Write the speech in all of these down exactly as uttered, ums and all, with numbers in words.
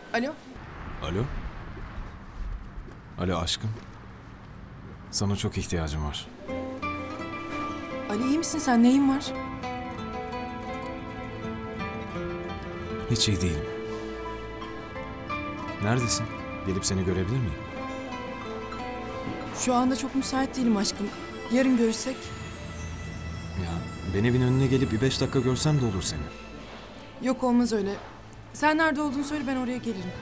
Alo? Alo? Alo aşkım. Sana çok ihtiyacım var. Ali iyi misin sen? Neyin var? Hiç iyi değilim. Neredesin? Gelip seni görebilir miyim? Şu anda çok müsait değilim aşkım. Yarın görüşsek. Ya ben evin önüne gelip bir beş dakika görsem de olur seni. Yok olmaz öyle. Sen nerede olduğunu söyle ben oraya gelirim.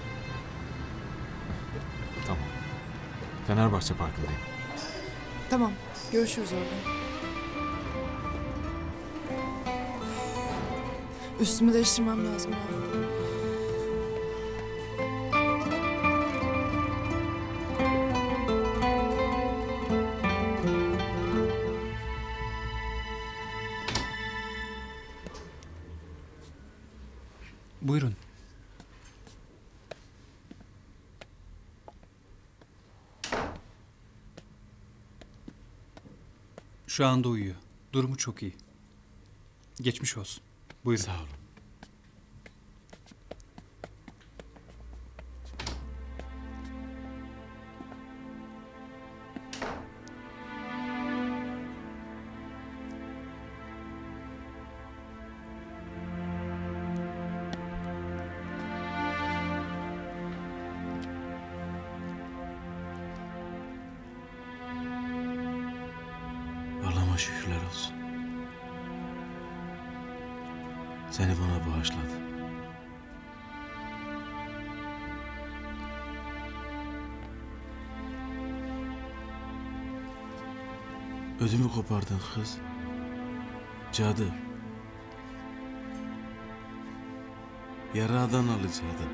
Tamam. Fenerbahçe Parkı'ndayım. Tamam. Görüşürüz orada. Üstümü değiştirmem lazım ya. Buyurun. Şu anda uyuyor. Durumu çok iyi. Geçmiş olsun. Buyurun. Sağ olun. Allah'ıma şükürler olsun. Seni bana bağışladı. Ödümü kopardın kız. Cadı. Yaradan alı cadı.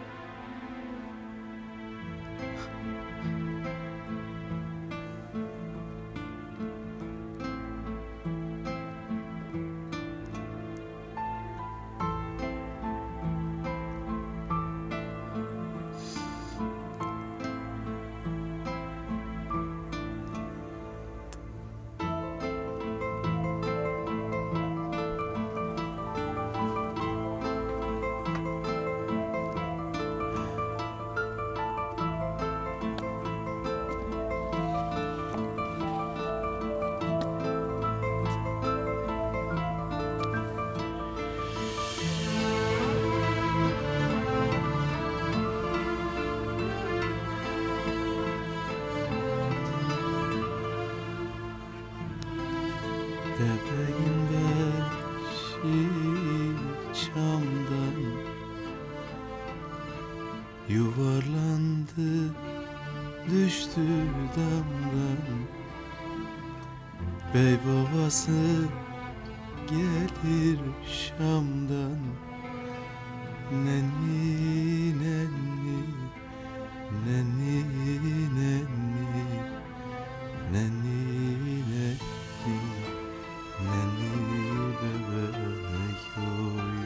Bebeğin beşi çamdan yuvarlandı, düştü damdan. Bey babası gelir Şam'dan. Nenni nenni, nenni nenni, nenni nenni, nenni bebek oy.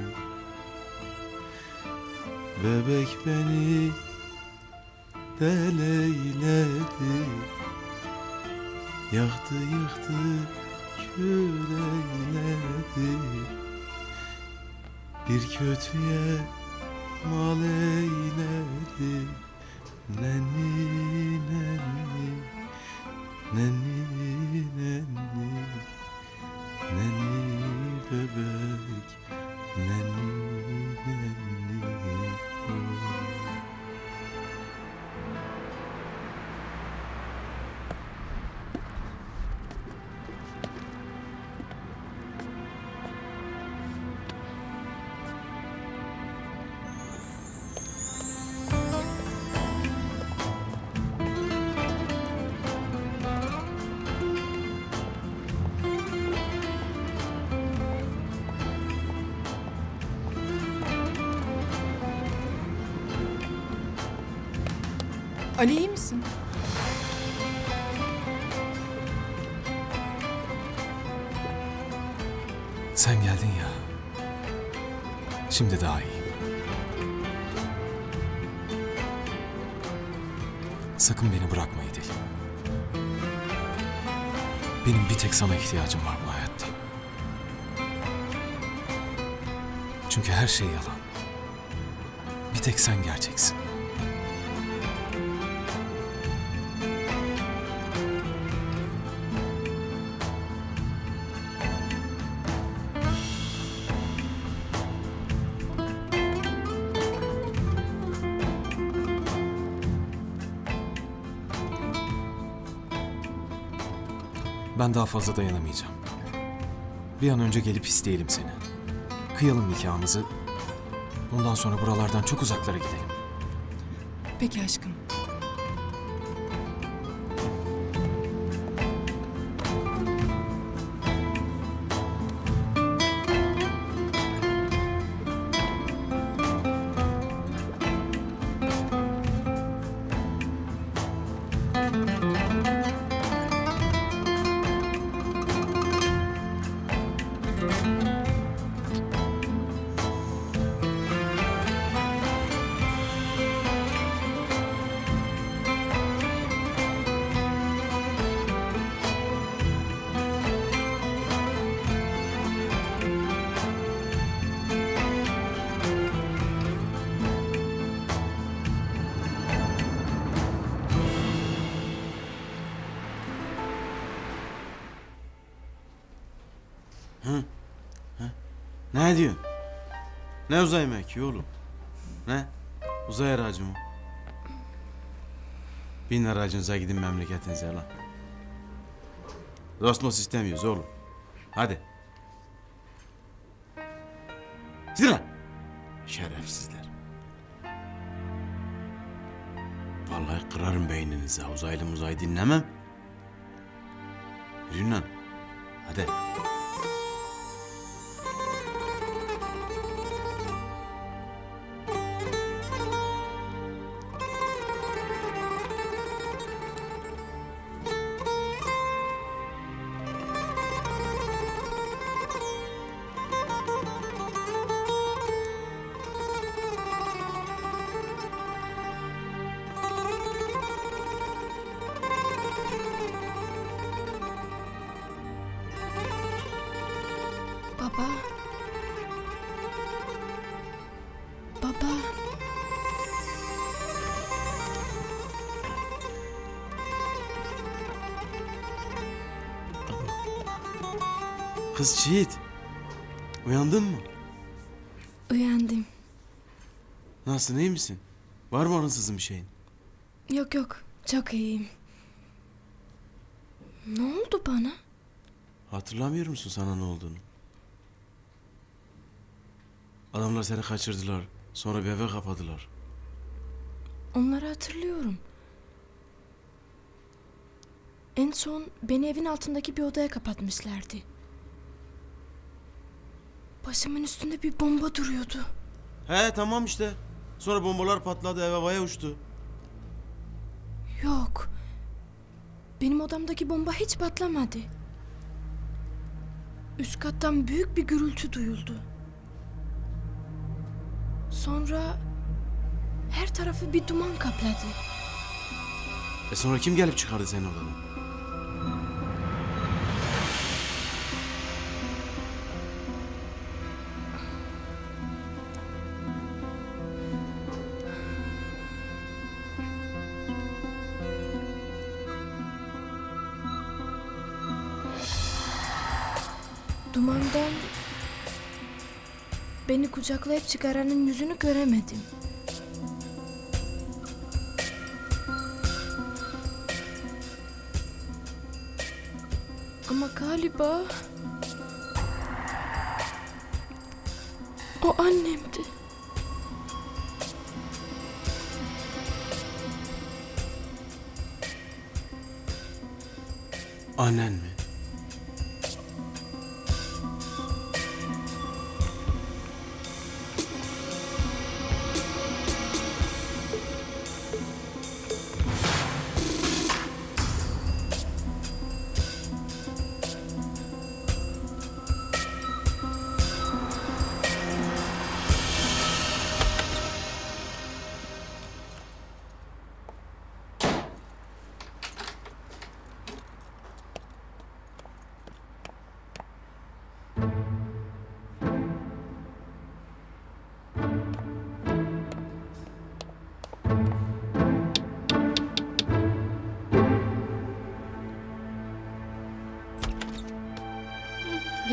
Bebek beni deleyledi, yaktı yıktı kül eyledi. Bir kötüye mal eyledi. Nenni nenni, nenni nenni, nenni bebek, nenni nenni oy. Ali iyi misin? Sen geldin ya. Şimdi daha iyi. Sakın beni bırakma İdil. Benim bir tek sana ihtiyacım var bu hayatta. Çünkü her şey yalan. Bir tek sen gerçeksin. Ben daha fazla dayanamayacağım. Bir an önce gelip isteyelim seni. Kıyalım nikahımızı. Bundan sonra buralardan çok uzaklara gidelim. Peki aşkım. Ne diyorsun? Ne uzay mekiği oğlum? Ne? Uzay aracı mı? Bin aracınıza gidin memleketinize lan. Rosmos istemiyoruz oğlum. Hadi. Gidin lan. Şerefsizler. Vallahi kırarım beyninize. Uzaylı muzay dinlemem. Yürüyün lan. Hadi. Baba. Baba. Kız Çiğit. Uyandın mı? Uyandım. Nasılsın, iyi misin? Var mı ansızın bir şeyin? Yok yok, çok iyiyim. Ne oldu bana? Hatırlamıyor musun sana ne olduğunu? Adamlar seni kaçırdılar. Sonra bir eve kapadılar. Onları hatırlıyorum. En son beni evin altındaki bir odaya kapatmışlardı. Başımın üstünde bir bomba duruyordu. He tamam işte. Sonra bombalar patladı, ev havaya uçtu. Yok. Benim odamdaki bomba hiç patlamadı. Üst kattan büyük bir gürültü duyuldu. Sonra her tarafı bir duman kapladı. E sonra kim gelip çıkardı seni odadan? Dumandan beni kucaklayıp çıkaranın yüzünü göremedim. Ama galiba o annemdi. Annen mi?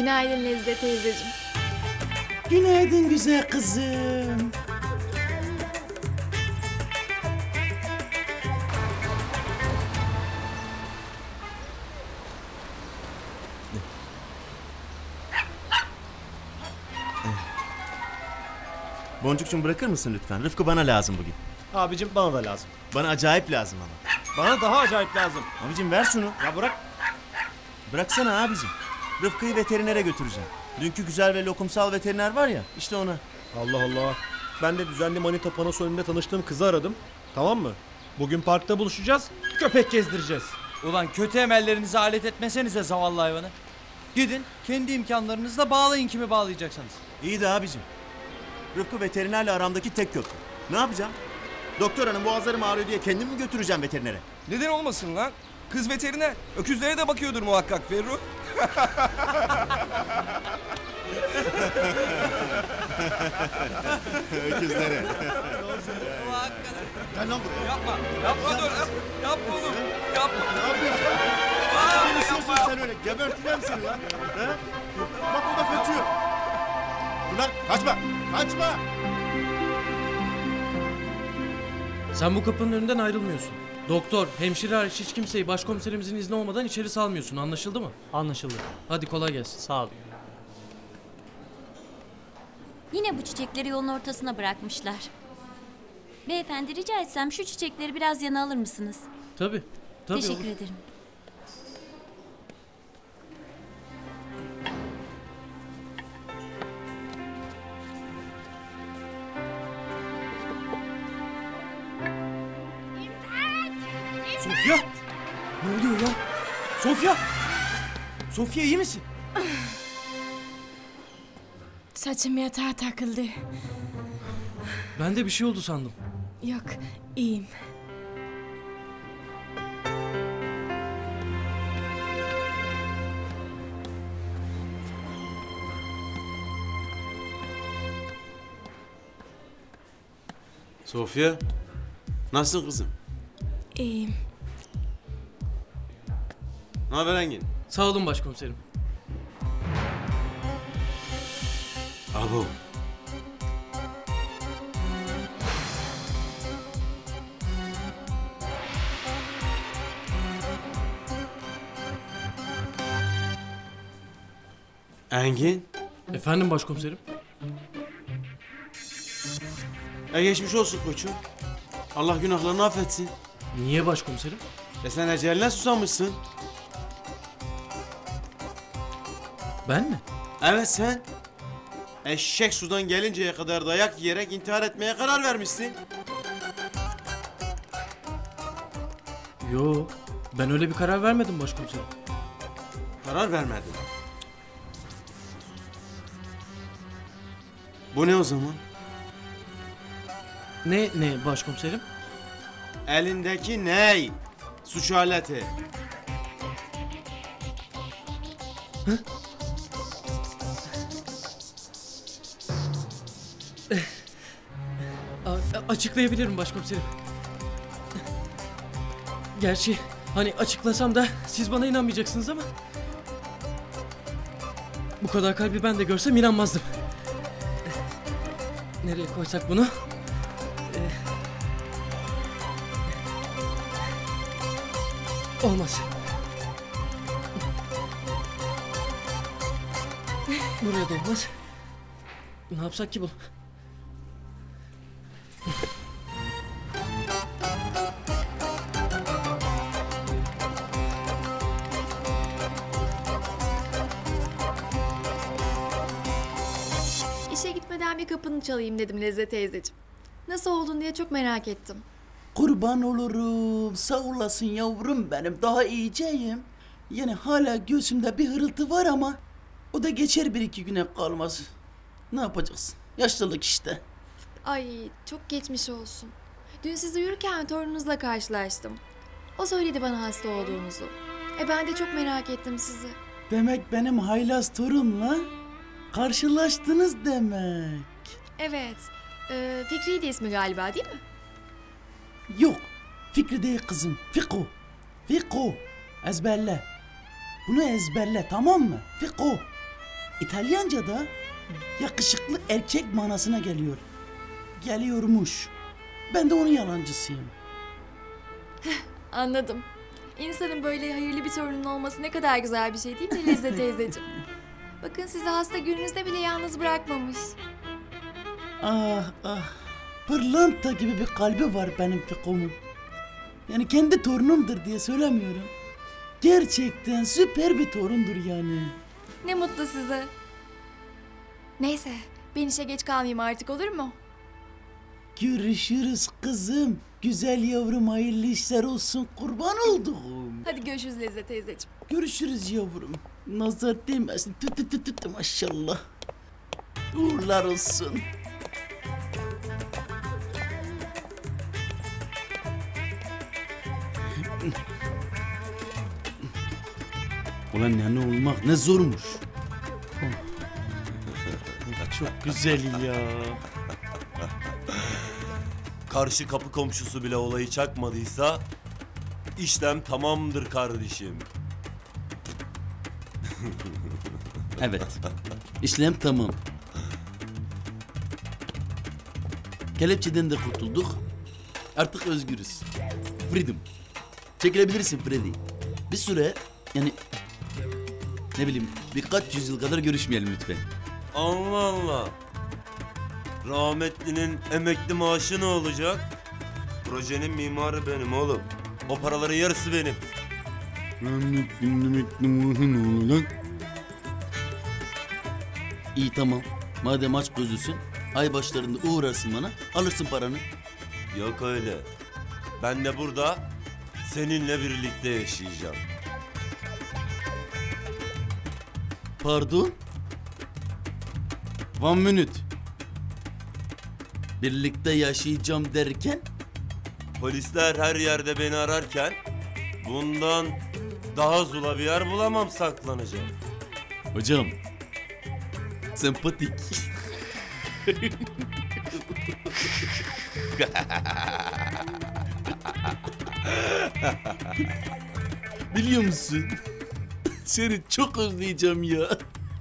Günaydın Lezzet teyzeciğim. Günaydın güzel kızım. Boncukcuğum bırakır mısın lütfen? Rıfkı bana lazım bugün. Abicim bana da lazım. Bana acayip lazım ama. Bana daha acayip lazım. Abicim ver şunu. Ya bırak. Bıraksana abicim. Rıfkı'yı veterinere götüreceğim. Dünkü güzel ve lokumsal veteriner var ya, işte ona. Allah Allah. Ben de düzenli manita panosu önünde tanıştığım kızı aradım. Tamam mı? Bugün parkta buluşacağız. Köpek gezdireceğiz. Ulan kötü emellerinizi alet etmesenize zavallı hayvanı. Gidin kendi imkanlarınızla bağlayın kimi bağlayacaksınız. İyi de abicim. Rıfkı veterinerle aramdaki tek köprü. Ne yapacağım? Doktor hanım boğazlarım ağrıyor diye kendim mi götüreceğim veterinere? Neden olmasın lan? Kız veteriner. Öküzlere de bakıyordur muhakkak Ferruh. Öküzlere. Gel lan buraya. Yapma. Yapma dur. Yap, yapma oğlum. Yapma. Ne yapıyorsun? Aa, Ne konuşuyorsun sen öyle? Geberteceğim seni lan. He? Bak o da kaçıyor. Dur lan kaçma. Kaçma. Sen bu kapının önünden ayrılmıyorsun. Doktor, hemşire hariç hiç kimseyi başkomiserimizin izni olmadan içeri salmıyorsun. Anlaşıldı mı? Anlaşıldı. Hadi kolay gelsin. Sağ ol. Yine bu çiçekleri yolun ortasına bırakmışlar. Beyefendi rica etsem şu çiçekleri biraz yana alır mısınız? Tabii. Tabii Teşekkür olur. ederim. Sofya! Ne oluyor ya? Sofya! Sofya iyi misin? Saçım yatağa takıldı. Ben de bir şey oldu sandım. Yok, iyiyim. Sofya. Nasılsın kızım? İyiyim. Ne haber Engin? Sağ olun başkomiserim. Abo. Engin? Efendim başkomiserim? E geçmiş olsun koçum. Allah günahlarını affetsin. Niye başkomiserim? E sen eceline susamışsın. Ben mi? Evet sen. Eşek sudan gelinceye kadar dayak yiyerek intihar etmeye karar vermişsin. Yo, ben öyle bir karar vermedim başkomiserim. Karar vermedin. Bu ne o zaman? Ne ne başkomiserim? Elindeki ney? Suç aleti. Hı? A- açıklayabilirim başkomiserim. Gerçi hani açıklasam da siz bana inanmayacaksınız ama bu kadar kalbi ben de görsem inanmazdım. Nereye koysak bunu? Ee, olmaz. Buraya da olmaz. Ne yapsak ki bu? İşe gitmeden bir kapını çalayım dedim Lezzet teyzeciğim. Nasıl oldun diye çok merak ettim. Kurban olurum. Sağ olasın yavrum benim. Daha iyiceyim. Yani hala göğsümde bir hırıltı var ama o da geçer bir iki güne kalmaz. Ne yapacaksın? Yaşlılık işte. Ay çok geçmiş olsun. Dün siz uyurken torununuzla karşılaştım. O söyledi bana hasta olduğunuzu. E ben de çok merak ettim sizi. Demek benim haylaz torunla karşılaştınız demek. Evet. E, Fikri de ismi galiba değil mi? Yok. Fikri değil kızım. Fiko. Fiko. Ezberle. Bunu ezberle tamam mı? Fiko. İtalyanca'da yakışıklı erkek manasına geliyor. Geliyormuş. Ben de onun yalancısıyım. Anladım. İnsanın böyle hayırlı bir torunun olması ne kadar güzel bir şey değil mi Lezze teyzeciğim? Bakın sizi hasta gününüzde bile yalnız bırakmamış. Ah ah. Pırlanta gibi bir kalbi var benim Fiko'mun. Yani kendi torunumdur diye söylemiyorum. Gerçekten süper bir torundur yani. Ne mutlu size. Neyse, ben işe geç kalmayayım artık, olur mu? Görüşürüz kızım. Güzel yavrum, hayırlı işler olsun, kurban olduğum. Hadi görüşürüz Lezze teyzeciğim. Görüşürüz yavrum. Nazar değmesin. Tü tü tü tü tü maşallah. Uğurlar olsun. Ulan nene olmak ne zormuş. Çok güzel ya. Karşı kapı komşusu bile olayı çakmadıysa işlem tamamdır kardeşim. Evet. İşlem tamam. Kelepçeden de kurtulduk. Artık özgürüz. Freedom. Çekilebilirsin Freddy. Bir süre yani ne bileyim birkaç yüzyıl kadar görüşmeyelim lütfen. Allah Allah. Rahmetlinin emekli maaşı ne olacak? Projenin mimarı benim oğlum. O paraların yarısı benim. Rahmetlinin emekli maaşı ne olacak? İyi tamam. Madem aç gözlüsün, ay başlarında uğrarsın bana, alırsın paranı. Yok öyle. Ben de burada seninle birlikte yaşayacağım. Pardon? One minute. Birlikte yaşayacağım derken? Polisler her yerde beni ararken bundan daha zula bir yer bulamam saklanacağım. Hocam, sempatik. Biliyor musun? Seni çok özleyeceğim ya.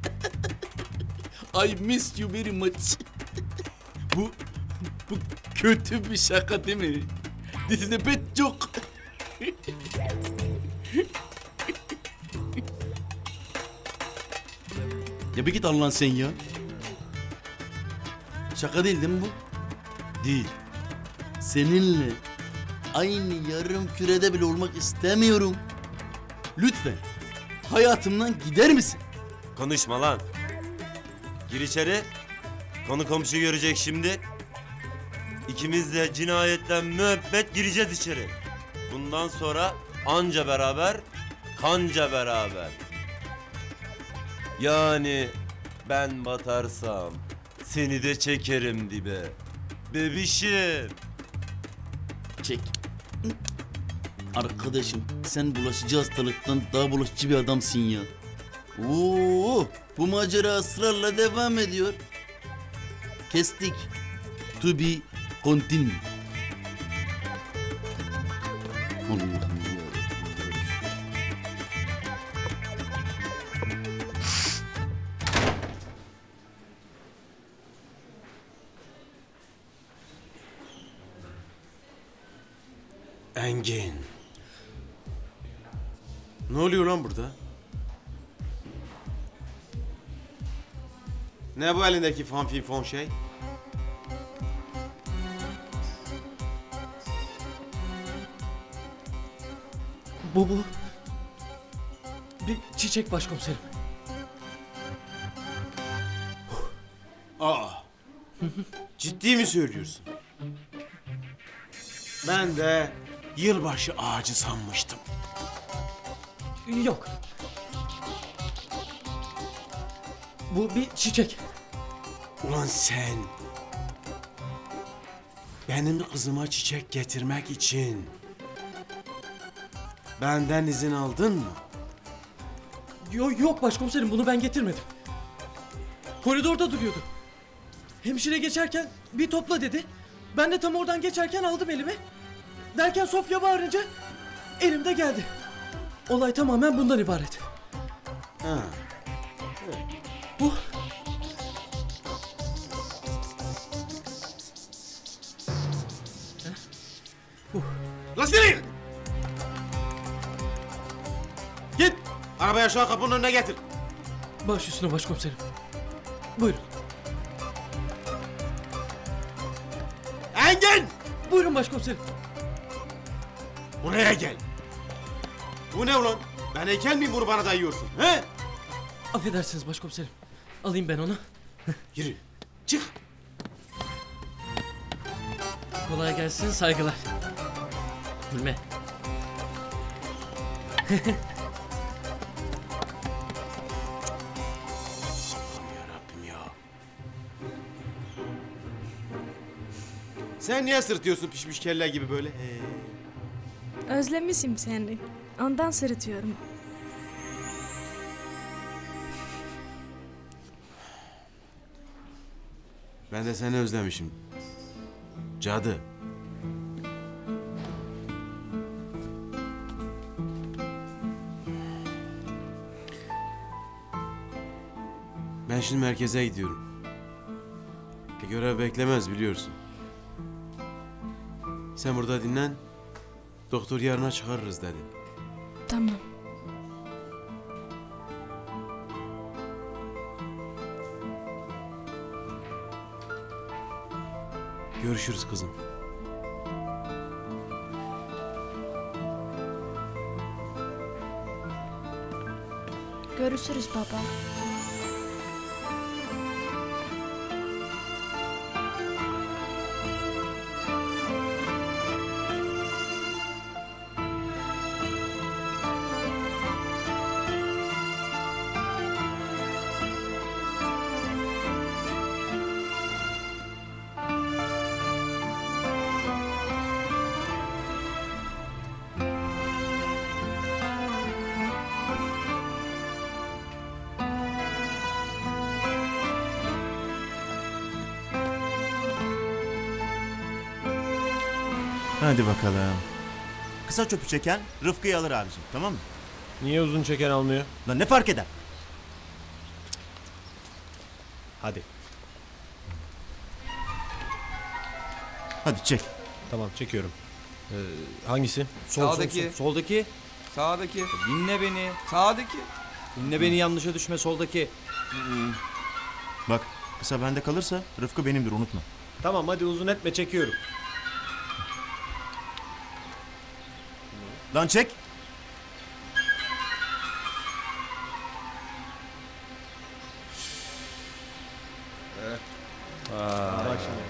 I miss you very much. Bu, bu kötü bir şaka değil mi? This is a bad joke. Ya bir git Allah'ın sen ya. Şaka değil değil mi bu? Değil. Seninle aynı yarım kürede bile olmak istemiyorum. Lütfen hayatımdan gider misin? Konuşma lan. Gir içeri. Konu komşu görecek şimdi. İkimiz de cinayetten müebbet gireceğiz içeri. Bundan sonra anca beraber, kanca beraber. Yani ben batarsam seni de çekerim dibe. Bebişim. Çek. Arkadaşım sen bulaşıcı hastalıktan daha bulaşıcı bir adamsın ya. Oo, bu macera ısrarla devam ediyor. Kestik. To be continued. Allah'ım ya. Engin. Ne oluyor lan burada? Ne bu elindeki fanfin fon şey? Bu bu. Bir çiçek başkomiserim. Aa. Ciddi mi söylüyorsun? Ben de yılbaşı ağacı sanmıştım. Yok. Bu bir çiçek. Ulan sen benim kızıma çiçek getirmek için benden izin aldın mı? Yok yok başkomiserim, bunu ben getirmedim. Koridorda duruyordu. Hemşire geçerken bir topla dedi. Ben de tam oradan geçerken aldım elime. Derken Sofya bağırınca elimde geldi. Olay tamamen bundan ibaret. Ha. Evet. Oh. Lan nereye? Git! Arabayı aşağı kapının önüne getir. Baş üstüne başkomiserim. Buyurun. Engin! Buyurun başkomiserim. Buraya gel. Bu ne ulan? Ben heykel miyim bunu bana dayıyorsun? He? Affedersiniz başkomiserim. Alayım ben onu. Yürü. Çık. Kolay gelsin, saygılar. Gülme. Sen niye sırtıyorsun pişmiş kelle gibi böyle? Özlemişim seni. Ondan sırıtıyorum. Ben de seni özlemişim. Cadı. Ben şimdi merkeze gidiyorum. E, görev beklemez biliyorsun. Sen burada dinlen. Doktor yarına çıkarırız dedi. Tamam. Görüşürüz kızım. Görüşürüz baba. Hadi bakalım. Kısa çöpü çeken Rıfkı'yı alır abicim, tamam mı? Niye uzun çeken almıyor? Lan ne fark eder? Hadi. Hadi çek. Tamam çekiyorum. Ee, hangisi? Sol, Sağdaki. sol, sol, soldaki. Sağdaki. Dinle beni. Sağdaki. Dinle beni, yanlışa düşme, soldaki. Bak, kısa bende kalırsa Rıfkı benimdir, unutma. Tamam hadi uzun etme, çekiyorum. Lan çek. Aa, bak şimdi.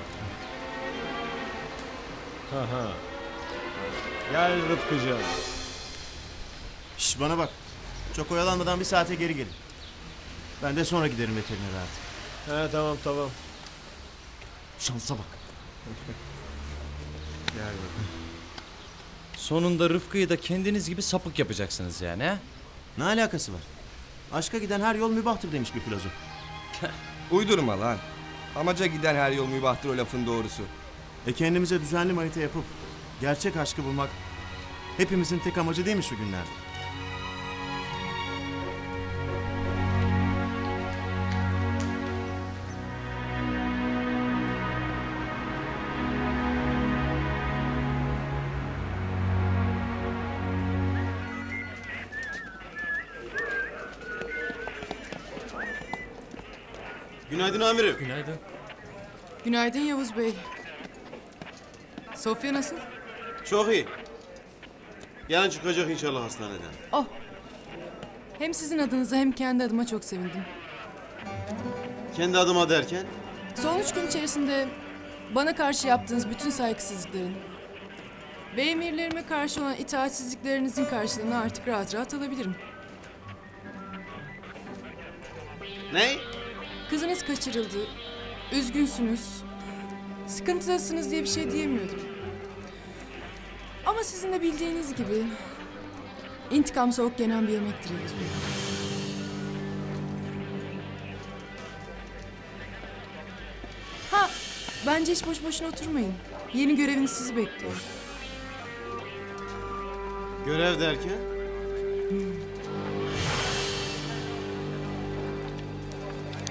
Aha. Gel Rıfkıcığım. Şş, bana bak. Çok oyalanmadan bir saate geri gelin. Ben de sonra giderim veterinere artık. He tamam tamam. Şansa bak. Gel bakalım. Sonunda Rıfkı'yı da kendiniz gibi sapık yapacaksınız yani, he? Ne alakası var? Aşka giden her yol mübahtır demiş bir filozof. Uydurma lan. Amaca giden her yol mübahtır, o lafın doğrusu. E kendimize düzenli manita yapıp gerçek aşkı bulmak hepimizin tek amacı değil mi şu günlerde? Günaydın amirim. Günaydın. Günaydın Yavuz Bey. Sofya nasıl? Çok iyi. Yarın çıkacak inşallah hastaneden. Oh. Hem sizin adınıza hem kendi adıma çok sevindim. Kendi adıma derken? Son üç gün içerisinde bana karşı yaptığınız bütün saygısızlıkların ve emirlerime karşı olan itaatsizliklerinizin karşılığını artık rahat rahat alabilirim. Ne? Kızınız kaçırıldı. Üzgünsünüz. Sıkıntıdasınız diye bir şey diyemiyordum. Ama sizin de bildiğiniz gibi intikam soğuk yenen bir yemektir Yavuz Bey. Ha, bence hiç boş boşuna oturmayın. Yeni göreviniz sizi bekliyor. Görev derken? Hmm.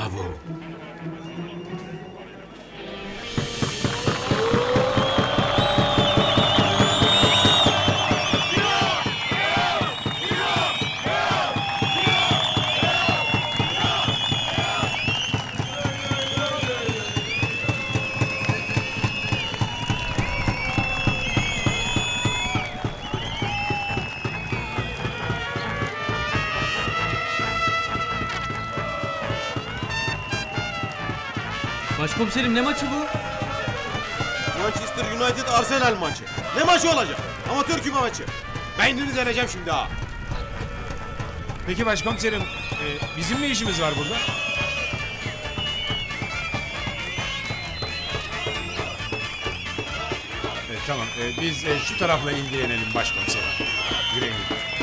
Bravo. Başkomiserim ne maçı bu? Manchester United Arsenal maçı. Ne maçı olacak? Amatör küme maçı. Beynini deneyeceğim şimdi ha. Peki başkomiserim, e, bizim ne işimiz var burada? E, tamam, e, biz e, şu tarafla ilgilenelim başkomiserim. Yürüyün.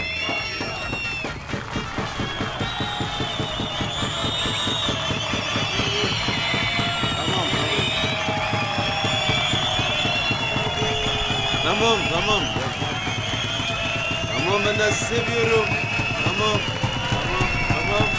Tamam, tamam. Tamam, ben de sizi seviyorum. Tamam, tamam, tamam.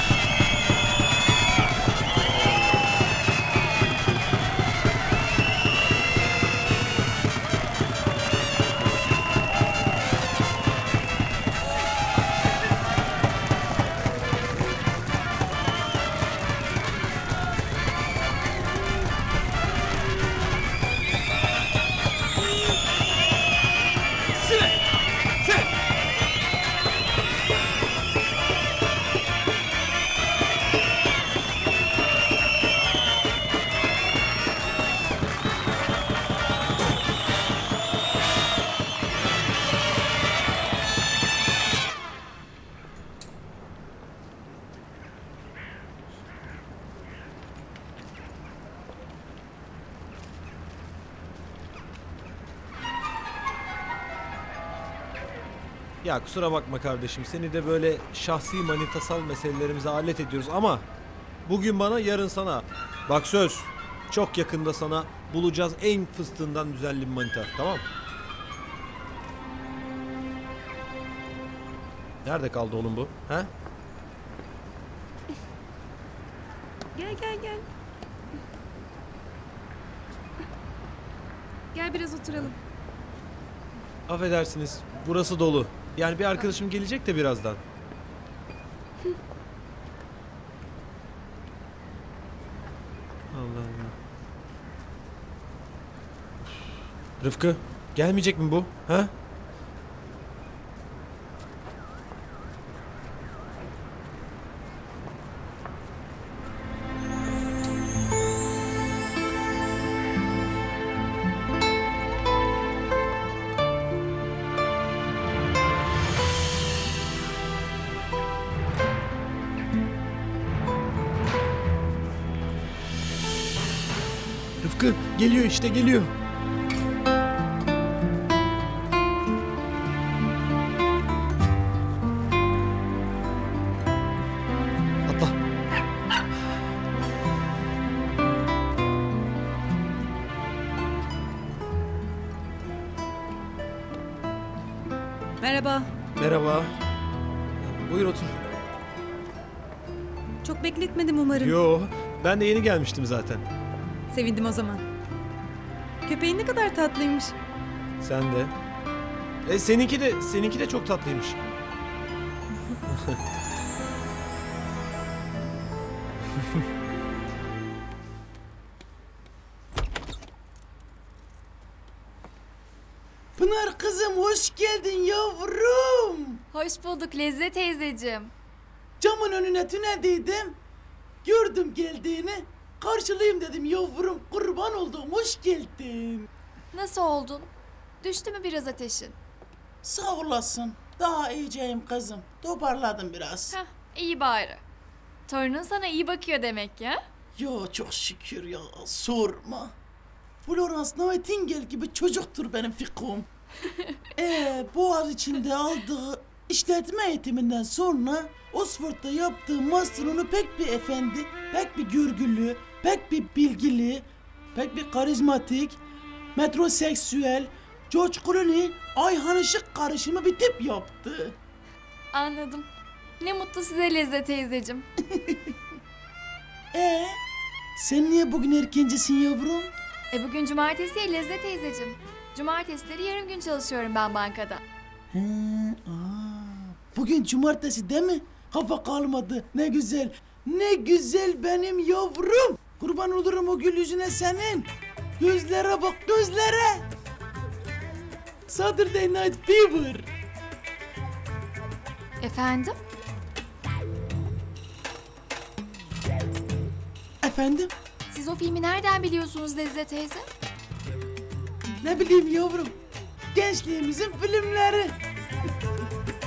Ya kusura bakma kardeşim, seni de böyle şahsi manitasal meselelerimize alet ediyoruz ama bugün bana, yarın sana. Bak söz, çok yakında sana bulacağız en fıstığından güzel bir manita, tamam? Nerede kaldı oğlum bu? He? Gel gel gel. Gel biraz oturalım. Affedersiniz, burası dolu. Yani bir arkadaşım gelecek de birazdan. Allah Allah. Rıfkı, gelmeyecek mi bu? Ha? Rıfkı, geliyor işte, geliyor. Atla. Merhaba. Merhaba. Buyur otur. Çok bekletmedim umarım. Yo, ben de yeni gelmiştim zaten. Sevindim o zaman. Köpeğin ne kadar tatlıymış. Sen de. E seninki de, seninki de çok tatlıymış. Pınar kızım hoş geldin yavrum. Hoş bulduk Lezzet teyzeciğim. Camın önüne tünediydim. Gördüm geldiğini. Karşılayayım dedim yavrum. Kurban olduğum hoş geldin. Nasıl oldun? Düştü mü biraz ateşin? Sağ olasın. Daha iyiceyim kızım. Toparladım biraz. Heh, iyi bari. Torunun sana iyi bakıyor demek ya. Yo çok şükür ya. Sorma. Florence Nightingale gibi çocuktur benim fikum. Ee, Boğaz içinde aldığı işletme eğitiminden sonra Oxford'da yaptığı master'ını pek bir efendi, pek bir görgülü, pek bir bilgili, pek bir karizmatik, metroseksüel, George Clooney, Ayhan Işık karışımı bir tip yaptı. Anladım. Ne mutlu size Lezzet teyzeciğim. Ee, sen niye bugün erkencisin yavrum? E bugün cumartesi ya Lezzet teyzeciğim. Cumartesileri yarım gün çalışıyorum ben bankada. He, aa, bugün cumartesi değil mi? Kafa kalmadı. Ne güzel. Ne güzel benim yavrum. Kurban olurum o gül yüzüne senin. Gözlere bak, gözlere. Saturday Night Fever. Efendim? Efendim? Siz o filmi nereden biliyorsunuz Lezzet teyze? Ne bileyim yavrum. Gençliğimizin filmleri.